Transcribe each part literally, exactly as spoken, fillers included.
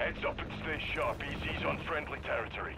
Heads up and stay sharp. E Z's on friendly territory.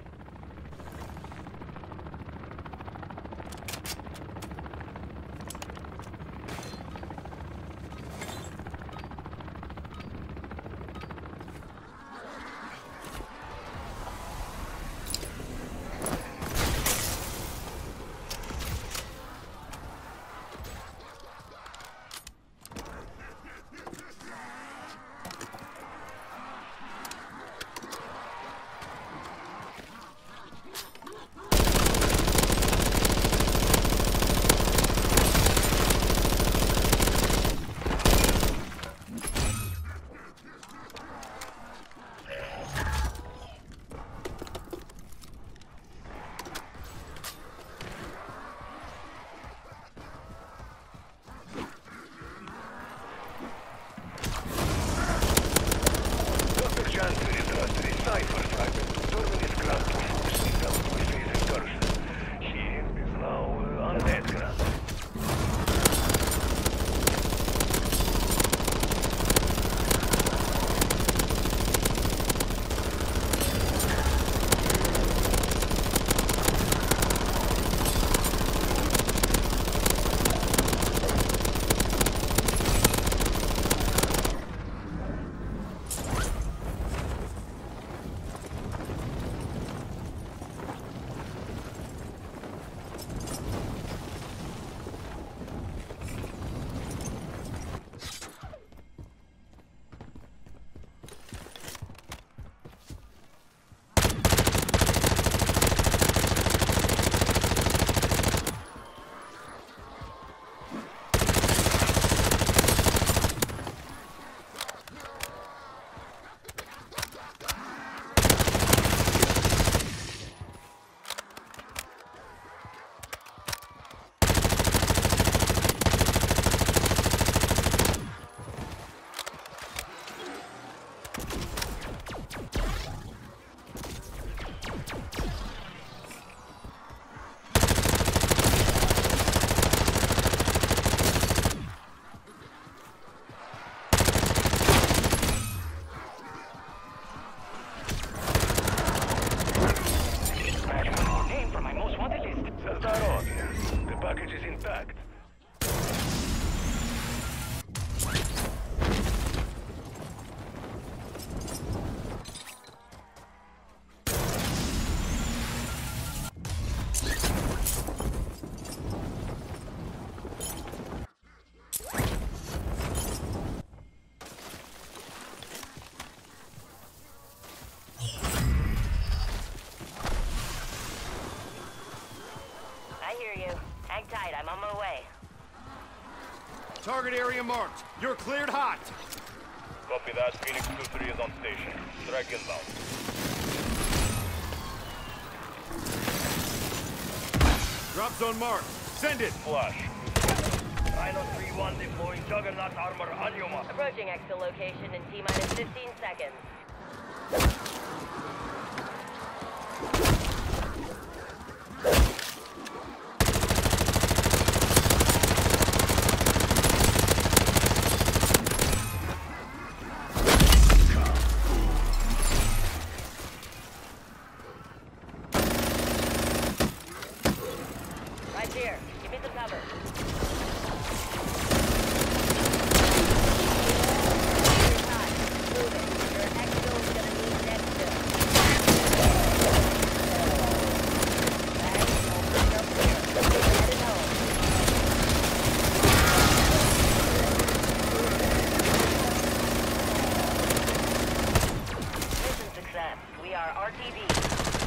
Hang tight, I'm on my way. Target area marked. You're cleared hot. Copy that. Phoenix two three is on station. Strike inbound. Drop zone marked. Send it. Flash. Rhino three one deploying Juggernaut armor on your mark. Approaching exfil location in T-minus fifteen seconds. Right here. Give me some cover. We are R T B.